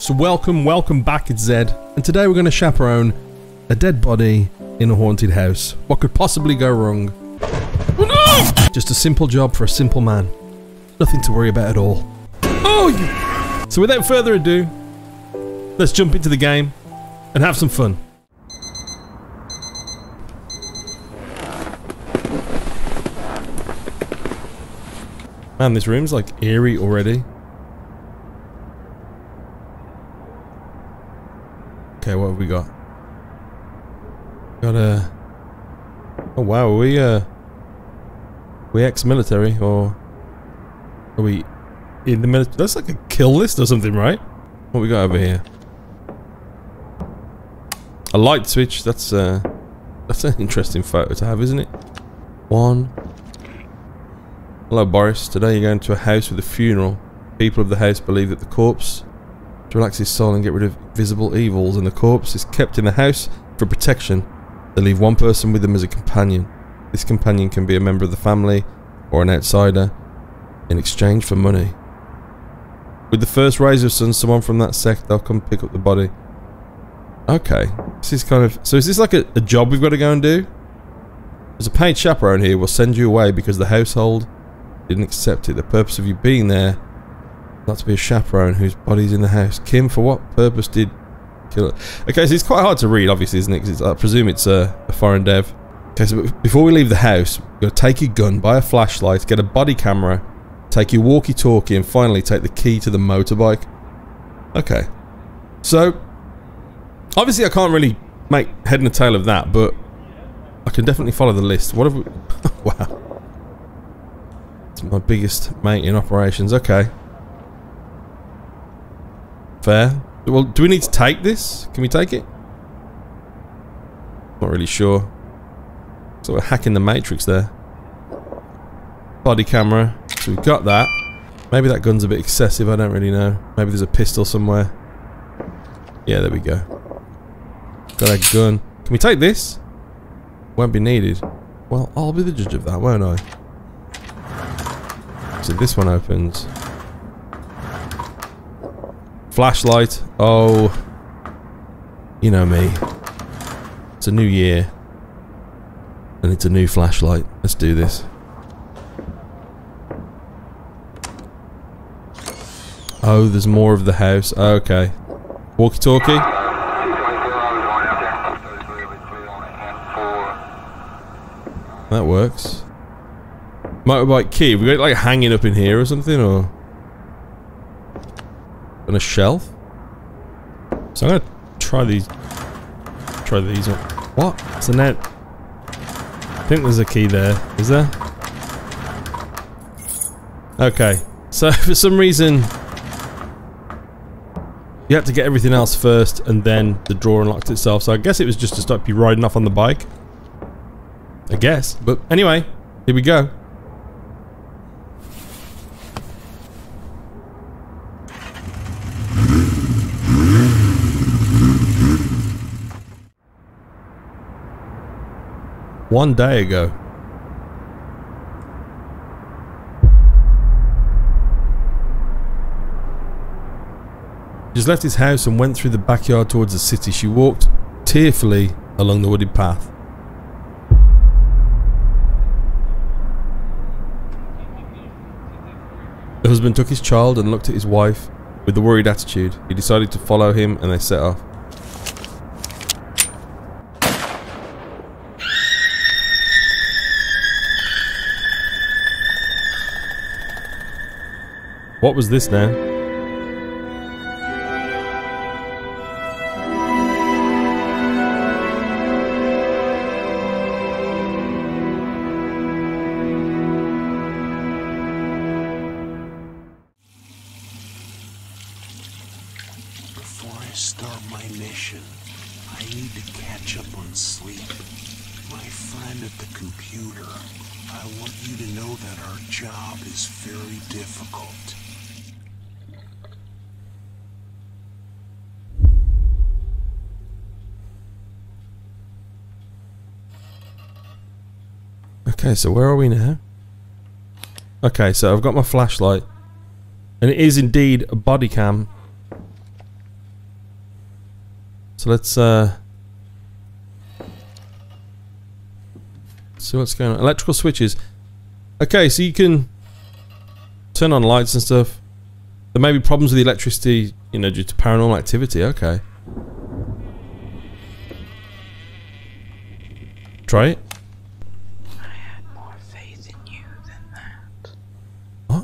So welcome back, it's Zed, and today we're going to chaperone a dead body in a haunted house. What could possibly go wrong? Oh no! Just a simple job for a simple man. Nothing to worry about at all. Oh! So without further ado, let's jump into the game and have some fun. Man, this room's like eerie already. Okay, what have we got? Got a... Oh wow, are we ex-military or are we in the military? That's like a kill list or something, right? What we got over here? A light switch. That's an interesting photo to have, isn't it? One. Hello, Boris. Today you're going to a house with a funeral. People of the house believe that the corpse to relax his soul and get rid of visible evils, and the corpse is kept in the house for protection. They leave one person with them as a companion. This companion can be a member of the family or an outsider in exchange for money. With the first rays of sun, someone from that sect, they'll come pick up the body. Okay, this is kind of... So is this like a job we've got to go and do? There's a paid chaperone here. We'll send you away because the household didn't accept it. The purpose of you being there, not to be a chaperone whose body's in the house. Kim, for what purpose did kill it? Okay, so it's quite hard to read, obviously, isn't it? Because I presume it's a foreign dev. Okay, so before we leave the house, you've got to take your gun, buy a flashlight, get a body camera, take your walkie-talkie, and finally take the key to the motorbike. Okay. So, obviously I can't really make head and a tail of that, but I can definitely follow the list. What have we... Wow. It's my biggest mate in operations. Okay. Fair. Well, do we need to take this? Can we take it? Not really sure. So we're hacking the matrix there. Body camera. So we've got that. Maybe that gun's a bit excessive, I don't really know. Maybe there's a pistol somewhere. Yeah, there we go. Got a gun. Can we take this? Won't be needed. Well, I'll be the judge of that, won't I? So this one opens. Flashlight. Oh. You know me. It's a new year. And it's a new flashlight. Let's do this. Oh, there's more of the house. Oh, okay. Walkie-talkie. That works. Motorbike key. We got it like hanging up in here or something, or on a shelf. So I'm gonna try these. Try these on. What? So now, I think there's a key there. Is there? Okay. So for some reason, you had to get everything else first, and then the drawer unlocked itself. So I guess it was just to stop you riding off on the bike. I guess. But anyway, here we go. One day ago. She just left his house and went through the backyard towards the city. She walked tearfully along the wooded path. The husband took his child and looked at his wife with a worried attitude. He decided to follow him and they set off. What was this now? Before I start my mission, I need to catch up on sleep. My friend at the computer, I want you to know that our job is very difficult. Okay, so where are we now? Okay, so I've got my flashlight. And it is indeed a body cam. So let's see what's going on. Electrical switches. Okay, so you can turn on lights and stuff. There may be problems with the electricity, you know, due to paranormal activity. Okay. Try it. I had more faith in you than that. What?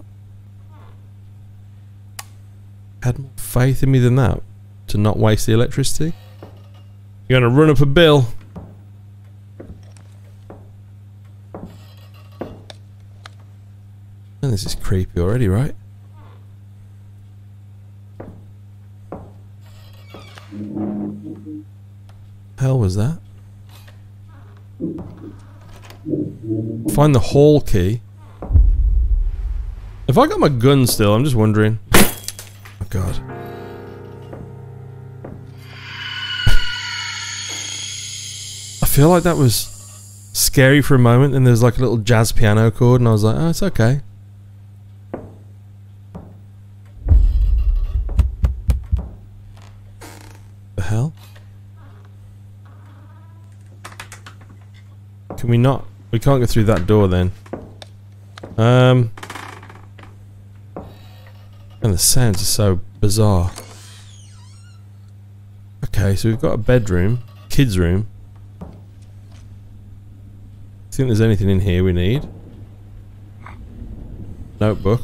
Had more faith in me than that? To not waste the electricity? You're gonna run up a bill. And this is creepy already, right? Hell was that? Find the hall key. Have I got my gun still? I'm just wondering. Oh god. I feel like that was scary for a moment, and there's like a little jazz piano chord, and I was like, oh, it's okay. The hell? Can we not? We can't go through that door then. And the sounds are so bizarre. Okay, so we've got a bedroom, kids' room. Think there's anything in here we need? Notebook.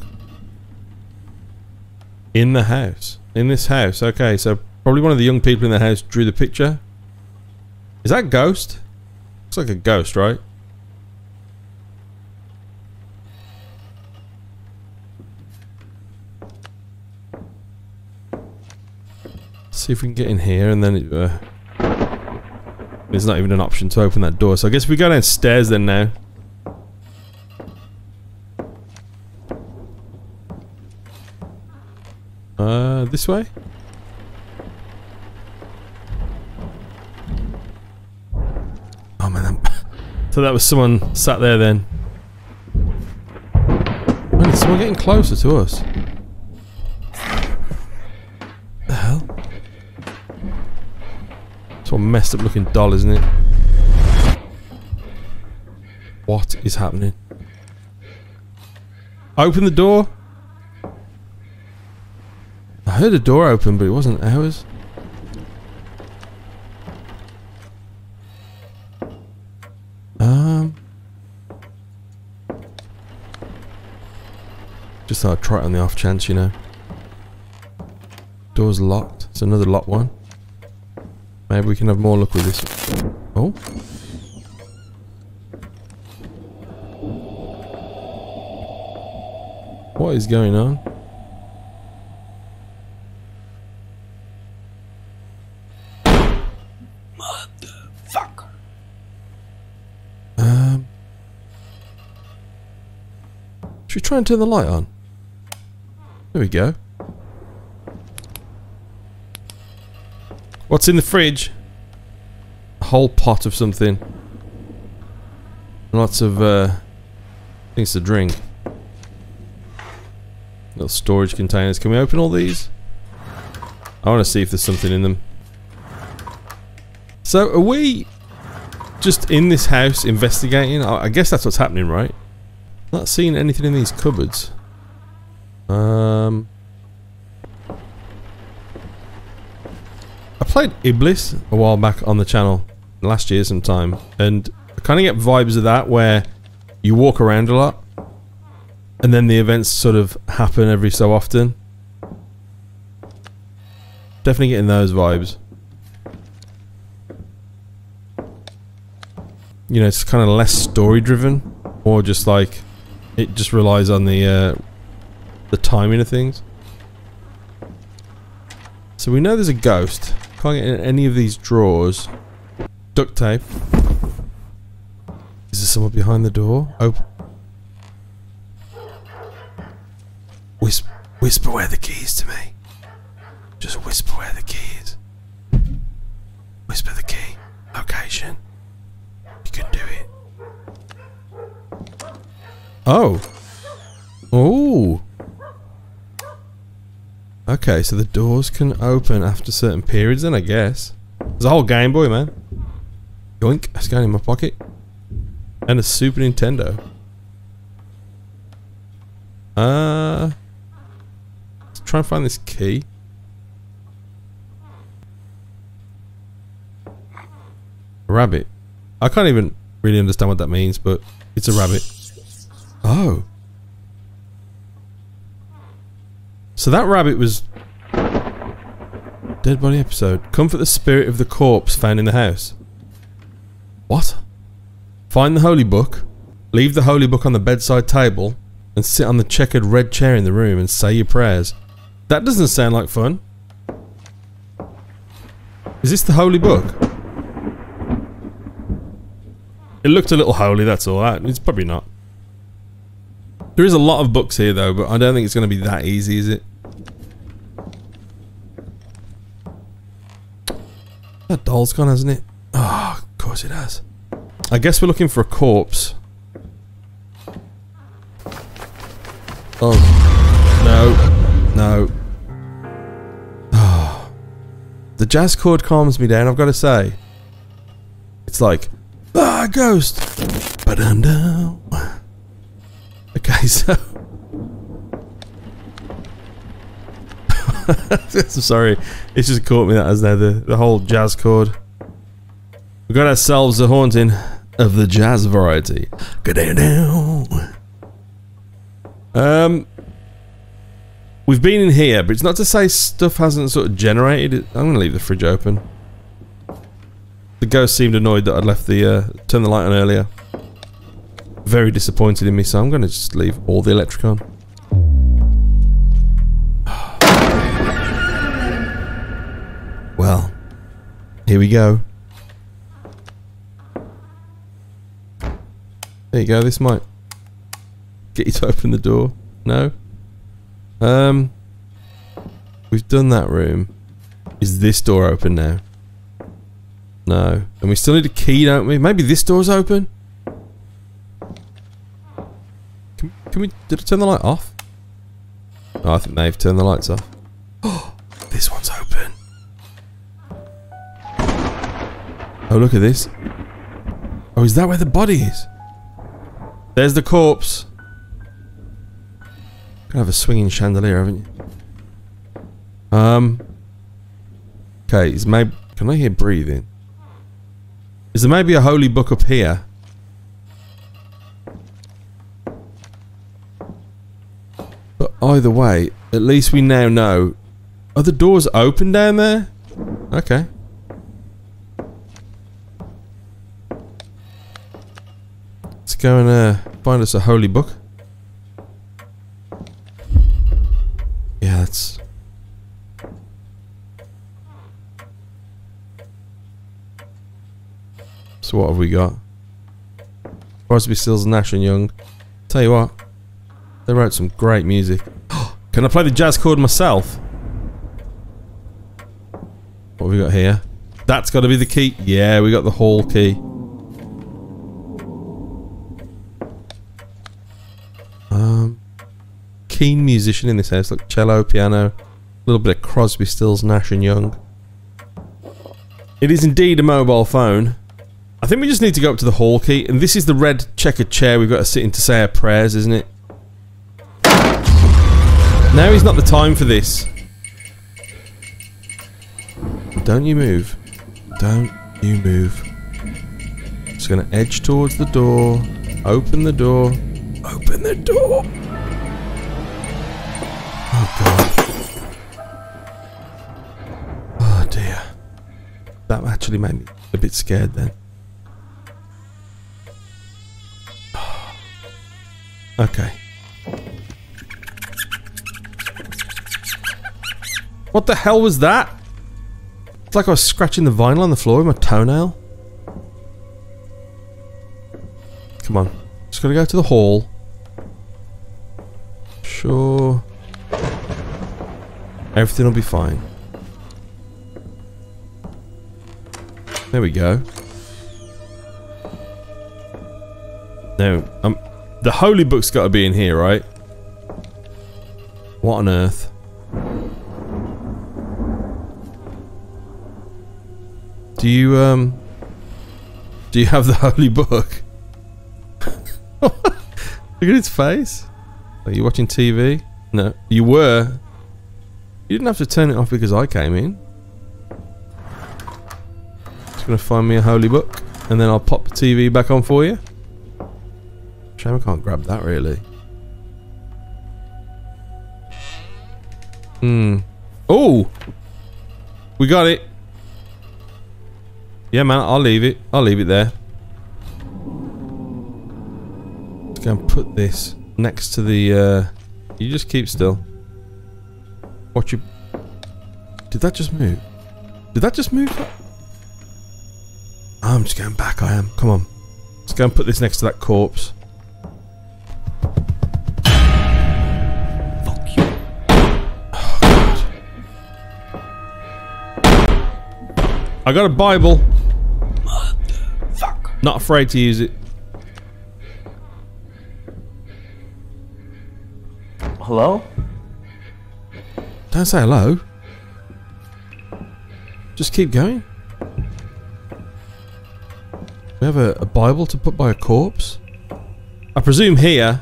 In the house. In this house. Okay, so probably one of the young people in the house drew the picture. Is that Ghost? Looks like a ghost, right? See if we can get in here, and then there's not even an option to open that door. So I guess we go downstairs then now. This way? Oh man, so that was someone sat there then. Man, is someone getting closer to us? The hell? It's a messed up looking doll, isn't it? What is happening? Open the door. I heard a door open, but it wasn't ours. Just thought I'd try it on the off chance, you know. Door's locked. It's another locked one. Maybe we can have more luck with this. Oh. What is going on? Motherfucker. Should we try and turn the light on? There we go. What's in the fridge? A whole pot of something. Lots of things to drink. Little storage containers. Can we open all these? I want to see if there's something in them. So are we just in this house investigating? I guess that's what's happening, right? Not seeing anything in these cupboards. I played Iblis a while back on the channel last year sometime, and I kind of get vibes of that where you walk around a lot and then the events sort of happen every so often. Definitely getting those vibes. You know, it's kind of less story driven, or just like it just relies on the timing of things. So we know there's a ghost. Can't get in any of these drawers. Duct tape. Is there someone behind the door? Open. Whisper where the key is to me. Just whisper where the key is. Whisper the key. Location. You can do it. Oh. Oh. Okay, so the doors can open after certain periods then, I guess. There's a whole Game Boy, man. Yoink, that's going in my pocket. And a Super Nintendo. Let's try and find this key. A rabbit. I can't even really understand what that means, but it's a rabbit. Oh. So that rabbit was... Dead body episode. Comfort the spirit of the corpse found in the house. What? Find the holy book, leave the holy book on the bedside table, and sit on the checkered red chair in the room and say your prayers. That doesn't sound like fun. Is this the holy book? It looked a little holy, that's all. It's probably not. There is a lot of books here though, but I don't think it's going to be that easy, is it? That doll's gone, hasn't it? Oh, of course it has. I guess we're looking for a corpse. Oh. No. No. Oh. The jazz chord calms me down, I've got to say. It's like, ah, ghost. Ba-dum-dum. Okay, so... I'm sorry, it's just caught me that as now the whole jazz chord. We got ourselves a haunting of the jazz variety. We've been in here, but it's not to say stuff hasn't sort of generated. I'm gonna leave the fridge open. The ghost seemed annoyed that I'd left the turned the light on earlier. Very disappointed in me, so I'm gonna just leave all the electric on. Well, here we go. There you go, this might get you to open the door. No? We've done that room. Is this door open now? No. And we still need a key, don't we? Maybe this door's open? Can we... Did I turn the light off? Oh, I think they've turned the lights off. Oh, this one's open. Oh, look at this. Oh, is that where the body is? There's the corpse. Gonna have a swinging chandelier, haven't you? Okay, is maybe... Can I hear breathing? Is there maybe a holy book up here? But either way, at least we now know... Are the doors open down there? Okay. Let's go and find us a holy book. Yeah, that's... So what have we got? Crosby, Stills, Nash and Young. Tell you what, they wrote some great music. Can I play the jazz chord myself? What have we got here? That's got to be the key. Yeah, we got the hall key. Keen musician in this house. Like cello, piano, a little bit of Crosby, Stills, Nash and Young. It is indeed a mobile phone. I think we just need to go up to the hall key, and this is the red checkered chair we've got to sit in to say our prayers, isn't it? Now is not the time for this. Don't you move. Don't you move. Just gonna edge towards the door. Open the door. Open the door. Oh god. Oh dear. That actually made me a bit scared then. Okay. What the hell was that? It's like I was scratching the vinyl on the floor with my toenail. Come on. Just gotta go to the hall. Sure. Everything will be fine. There we go. Now, the holy book's got to be in here, right? What on earth? Do you have the holy book? Look at his face. Are you watching TV? No. You were. You didn't have to turn it off because I came in. Just gonna find me a holy book and then I'll pop the TV back on for you. Shame I can't grab that really. Oh! We got it. Yeah, man, I'll leave it. I'll leave it there. Let's go and put this next to the, you just keep still. Watch your... Did that just move? Did that just move? I'm just going back, I am. Come on. Let's go and put this next to that corpse. Fuck you. Oh, God. I got a Bible. Motherfucker. Not afraid to use it. Hello? Don't say hello. Just keep going. We have a Bible to put by a corpse. I presume here.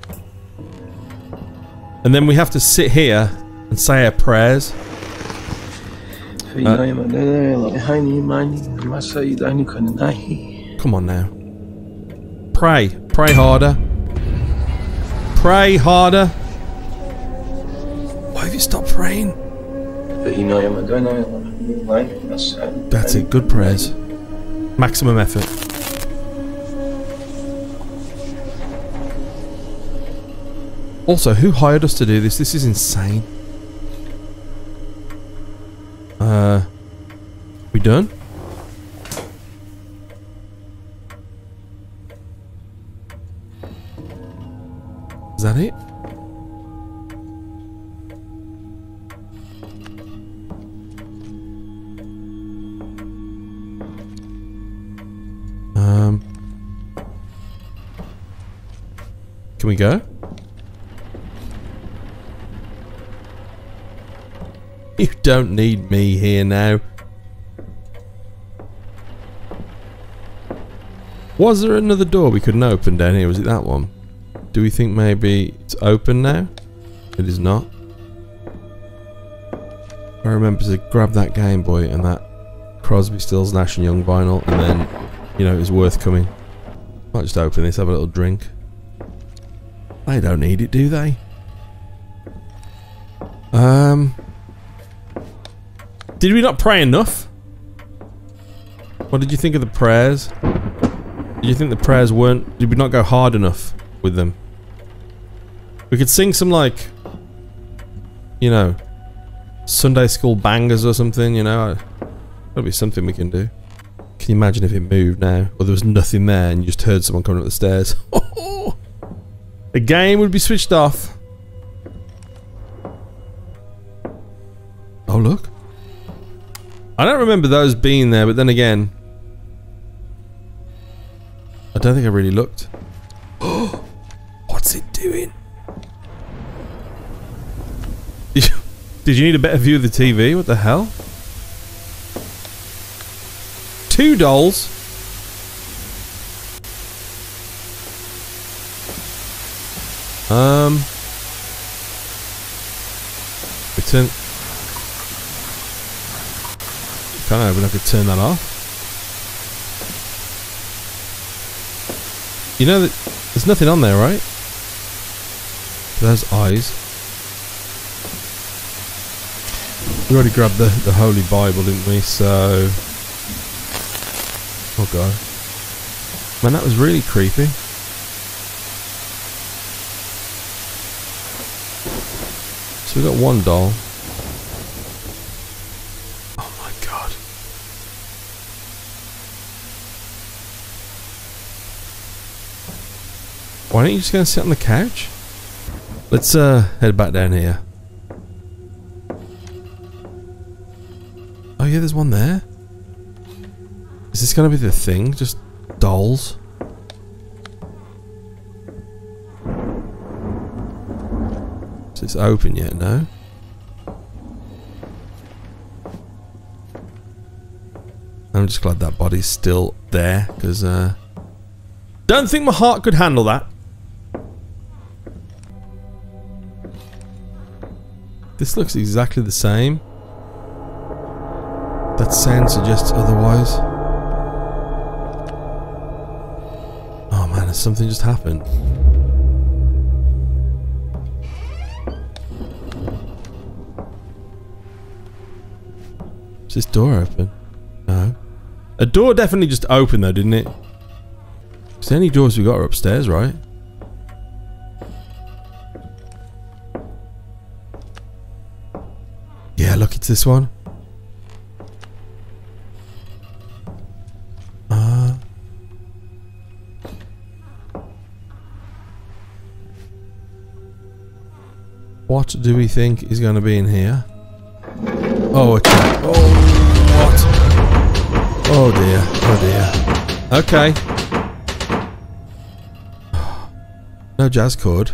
And then we have to sit here and say our prayers. Come on now. Pray. Pray harder. Pray harder. Why have you stopped praying? That's it. Good prayers. Maximum effort. Also, who hired us to do this? This is insane. We done? Is that it? Can we go? You don't need me here now. Was there another door we couldn't open down here? Was it that one? Do we think maybe it's open now? It is not. I remember to grab that Game Boy and that Crosby, Stills, Nash and Young vinyl, and then, you know, it was worth coming. Might just open this, have a little drink. They don't need it, do they? Did we not pray enough? What did you think of the prayers? Did you think the prayers weren't... Did we not go hard enough with them? We could sing some, like... You know... Sunday school bangers or something, you know? That'll be something we can do. Can you imagine if it moved now? Or there was nothing there and you just heard someone coming up the stairs? The game would be switched off. Oh, look. I don't remember those being there, but then again... I don't think I really looked. Oh, what's it doing? Did you need a better view of the TV? What the hell? 2 dolls? Return. Can't open. I could turn that off. You know that there's nothing on there, right? Those eyes. We already grabbed the Holy Bible, didn't we? So, oh god, man, that was really creepy. So we got 1 doll. Oh my god. Why don't you just go and sit on the couch? Let's head back down here. Oh yeah, there's one there. Is this gonna be the thing? Just dolls? Is this open yet? No? I'm just glad that body's still there, because don't think my heart could handle that. This looks exactly the same. That sound suggests otherwise. Oh man, has something just happened? Is this door open? No. A door definitely just opened though, didn't it? Because the only doors we got are upstairs, right? Yeah, look, it's this one. What do we think is going to be in here? Oh, okay. Oh, what? Oh dear. Oh dear. Okay. No jazz chord.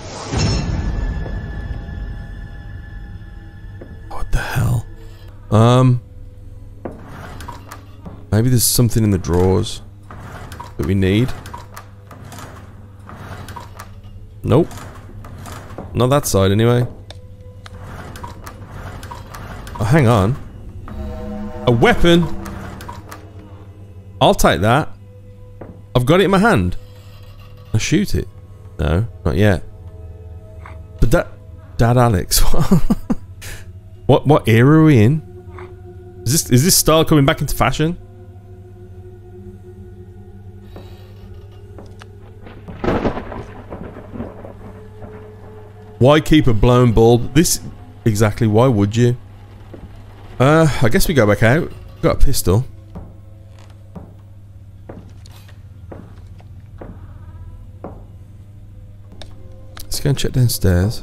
What the hell? Maybe there's something in the drawers that we need. Nope. Not that side anyway. Oh, hang on. A weapon? I'll take that. I've got it in my hand. I'll shoot it. No, not yet. But Dad Alex. What era are we in? Is this style coming back into fashion? Why keep a blown bulb? This exactly, why would you? I guess we go back out. Got a pistol. Let's go and check downstairs.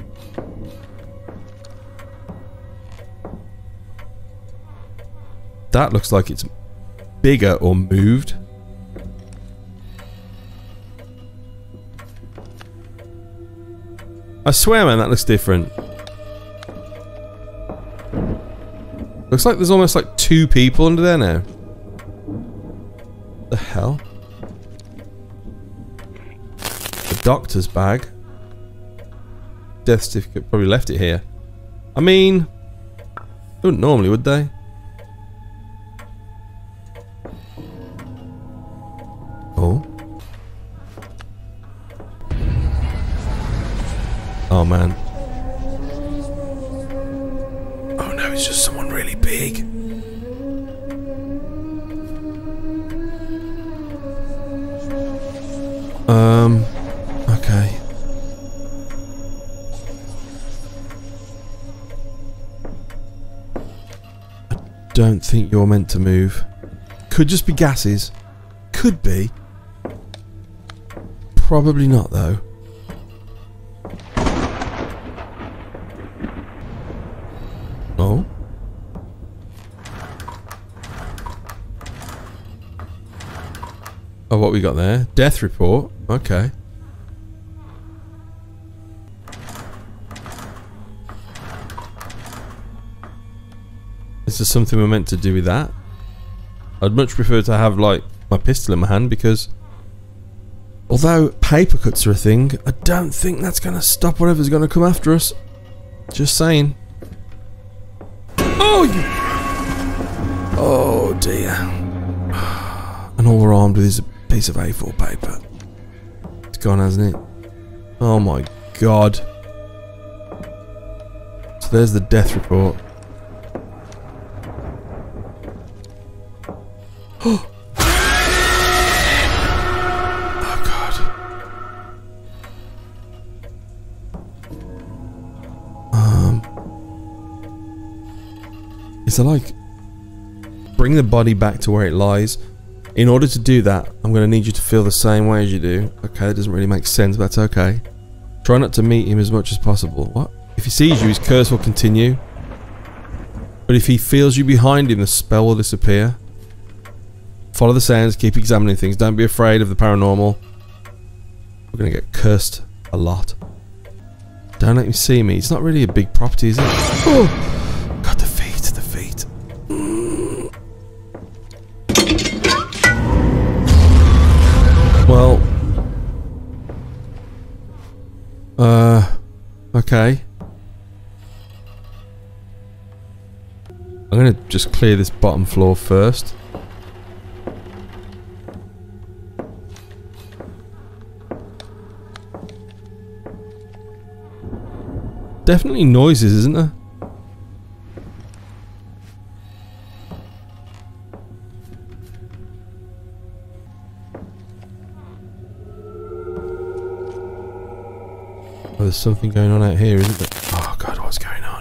That looks like it's bigger or moved. I swear, man, that looks different. Looks like there's almost like 2 people under there now. The hell? The doctor's bag. Death certificate, probably left it here. I mean, wouldn't normally, would they? Oh. Oh man. Oh no, it's just someone really big. Okay. I don't think you're meant to move. Could just be gases. Could be. Probably not though. Oh. Oh, what we got there? Death report. Okay. Is there something we're meant to do with that? I'd much prefer to have, like, my pistol in my hand because although paper cuts are a thing, I don't think that's going to stop whatever's going to come after us. Just saying. Oh, you... Oh, dear. And all we're armed with is a piece of A4 paper. It's gone, hasn't it? Oh my god. So there's the death report. Oh god. Is there like... Bring the body back to where it lies. In order to do that, I'm going to need you to feel the same way as you do. Okay, that doesn't really make sense, but that's okay. Try not to meet him as much as possible. What? If he sees you, his curse will continue. But if he feels you behind him, the spell will disappear. Follow the sounds, keep examining things. Don't be afraid of the paranormal. We're going to get cursed a lot. Don't let him see me. It's not really a big property, is it? Oh! God, the feet, the feet. Okay. I'm gonna just clear this bottom floor first. Definitely noises, isn't there? Oh, there's something going on out here, isn't there? Oh god, what's going on?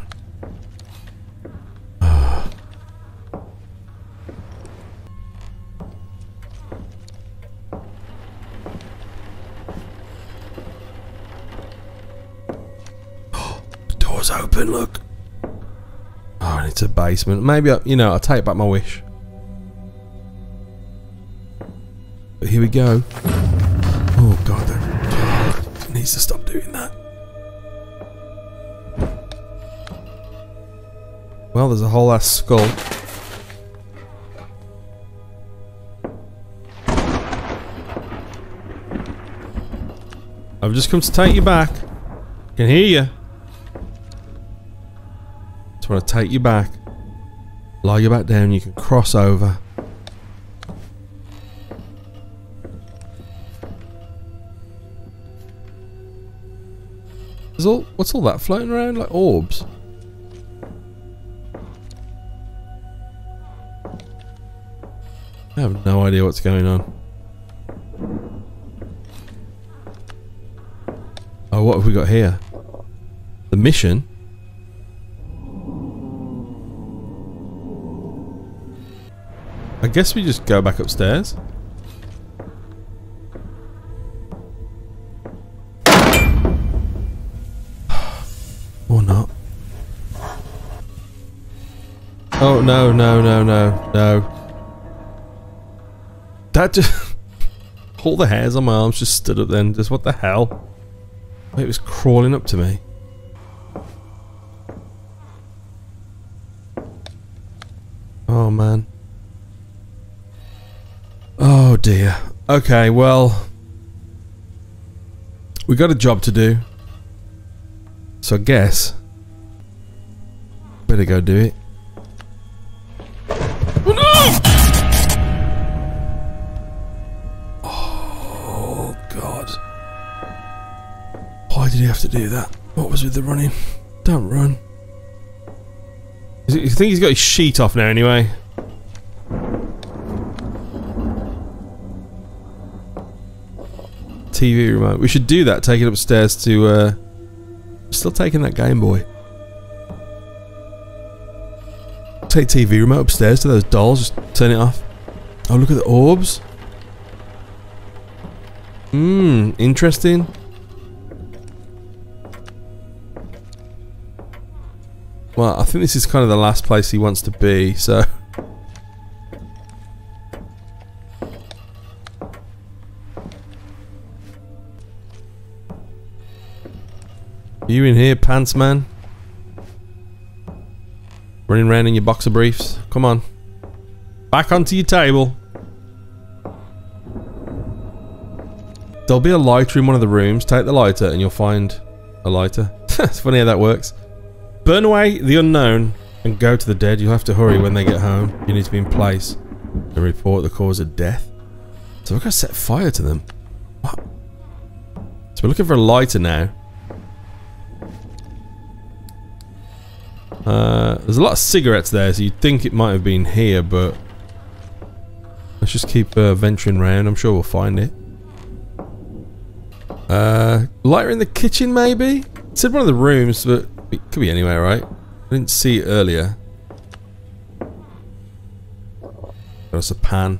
Door's open, look. Oh, and it's a basement. Maybe, I'll take back my wish. But here we go. Oh god, it needs to stop doing that. Well, there's a whole ass skull. I've just come to take you back. Can hear you. Just want to take you back. Lie you back down. You can cross over. What's all that floating around like orbs? I have no idea what's going on. Oh, what have we got here? The mission? I guess we just go back upstairs. Or not. Oh, no, no, no, no, no. That just... all the hairs on my arms just stood up then. Just what the hell? It was crawling up to me. Oh man. Oh dear. Okay, well... we got a job to do. So I guess... better go do it. Oh no! Why did he have to do that? What was with the running? Don't run. You think he's got his sheet off now anyway? TV remote. We should do that. Take it upstairs to... still taking that Game Boy. Take TV remote upstairs to those dolls. Just turn it off. Oh, look at the orbs. Interesting. Well, I think this is kind of the last place he wants to be, so... you in here, pants man? Running around in your boxer briefs? Come on. Back onto your table. There'll be a lighter in one of the rooms. Take the lighter and you'll find a lighter. It's funny how that works. Burn away the unknown and go to the dead. You'll have to hurry when they get home. You need to be in place to report the cause of death. So we're going to set fire to them. What? So we're looking for a lighter now. There's a lot of cigarettes there, so you'd think it might have been here, but let's just keep venturing around. I'm sure we'll find it. Lighter in the kitchen, maybe? It said one of the rooms, but it could be anywhere, right? I didn't see it earlier. Got us a pan.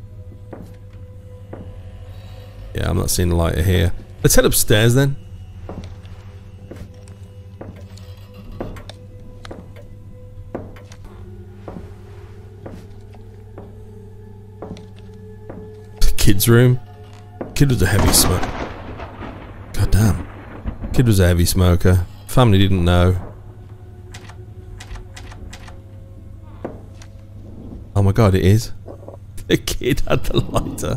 Yeah, I'm not seeing a lighter here. Let's head upstairs then. Kid's room. Kid was a heavy smoker. God damn. Kid was a heavy smoker. Family didn't know. Oh my god, it is. The kid had the lighter.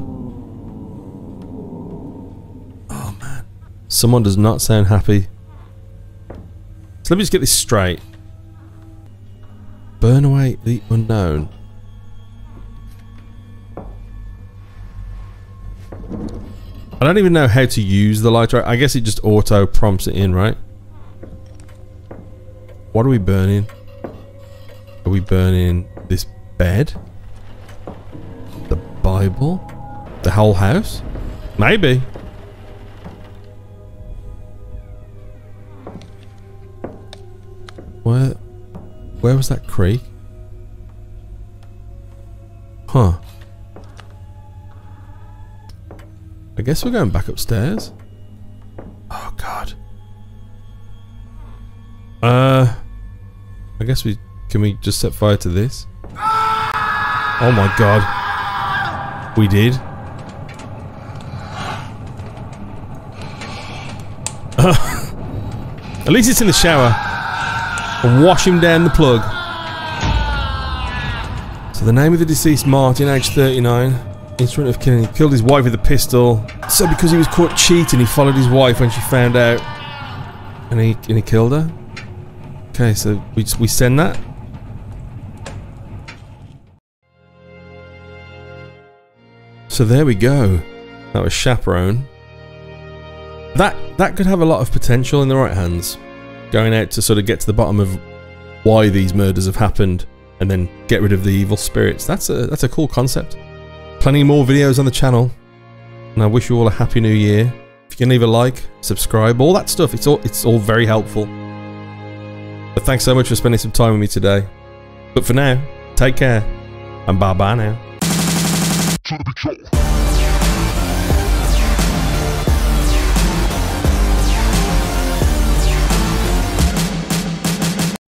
Oh man. Someone does not sound happy. So let me just get this straight. Burn away the unknown. I don't even know how to use the lighter. I guess it just auto prompts it in, right? What are we burning? Are we burning this bed? The Bible? The whole house? Maybe. Where was that creek? Huh. I guess we're going back upstairs. Oh god. I guess can we just set fire to this? Oh my god. We did. At least it's in the shower. And wash him down the plug. So the name of the deceased Martin, age 39. Instrument of killing. He killed his wife with a pistol. So because he was caught cheating, he followed his wife when she found out. And he killed her. Okay, so we send that. So there we go. That was Chaperone. That could have a lot of potential in the right hands. Going out to sort of get to the bottom of why these murders have happened and then get rid of the evil spirits. That's a cool concept. Plenty more videos on the channel. And I wish you all a happy new year. If you can leave a like, subscribe, all that stuff, it's all very helpful. But thanks so much for spending some time with me today. But for now, take care and bye bye now.